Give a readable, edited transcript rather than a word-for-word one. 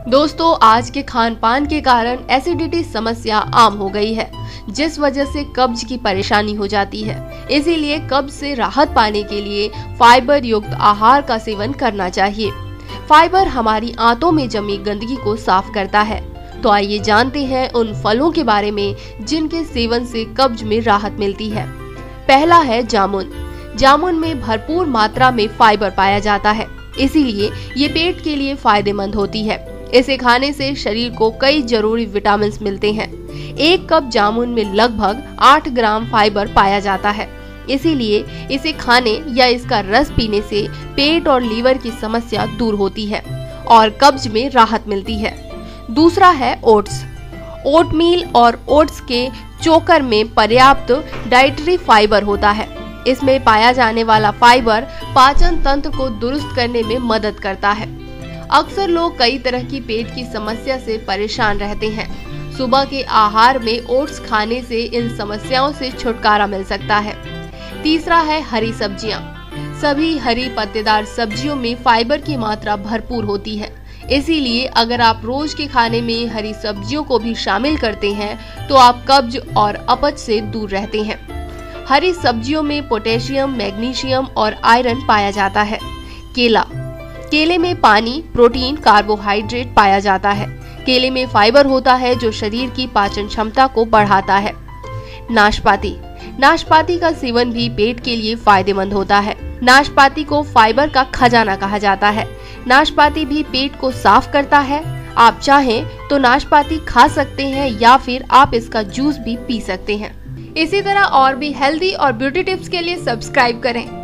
दोस्तों, आज के खान पान के कारण एसिडिटी समस्या आम हो गई है, जिस वजह से कब्ज की परेशानी हो जाती है। इसीलिए कब्ज से राहत पाने के लिए फाइबर युक्त आहार का सेवन करना चाहिए। फाइबर हमारी आंतों में जमी गंदगी को साफ करता है। तो आइए जानते हैं उन फलों के बारे में जिनके सेवन से कब्ज में राहत मिलती है। पहला है जामुन। जामुन में भरपूर मात्रा में फाइबर पाया जाता है, इसीलिए ये पेट के लिए फायदेमंद होती है। इसे खाने से शरीर को कई जरूरी विटामिन मिलते हैं। एक कप जामुन में लगभग 8 ग्राम फाइबर पाया जाता है, इसीलिए इसे खाने या इसका रस पीने से पेट और लीवर की समस्या दूर होती है और कब्ज में राहत मिलती है। दूसरा है ओट्स। ओटमील और ओट्स के चोकर में पर्याप्त डाइटरी फाइबर होता है। इसमें पाया जाने वाला फाइबर पाचन तंत्र को दुरुस्त करने में मदद करता है। अक्सर लोग कई तरह की पेट की समस्या से परेशान रहते हैं। सुबह के आहार में ओट्स खाने से इन समस्याओं से छुटकारा मिल सकता है। तीसरा है हरी सब्जियां। सभी हरी पत्तेदार सब्जियों में फाइबर की मात्रा भरपूर होती है, इसीलिए अगर आप रोज के खाने में हरी सब्जियों को भी शामिल करते हैं तो आप कब्ज और अपच से दूर रहते हैं। हरी सब्जियों में पोटेशियम, मैग्नीशियम और आयरन पाया जाता है। केला। केले में पानी, प्रोटीन, कार्बोहाइड्रेट पाया जाता है। केले में फाइबर होता है जो शरीर की पाचन क्षमता को बढ़ाता है। नाशपाती। नाशपाती का सेवन भी पेट के लिए फायदेमंद होता है। नाशपाती को फाइबर का खजाना कहा जाता है। नाशपाती भी पेट को साफ करता है। आप चाहें तो नाशपाती खा सकते हैं या फिर आप इसका जूस भी पी सकते हैं। इसी तरह और भी हेल्दी और ब्यूटी टिप्स के लिए सब्सक्राइब करें।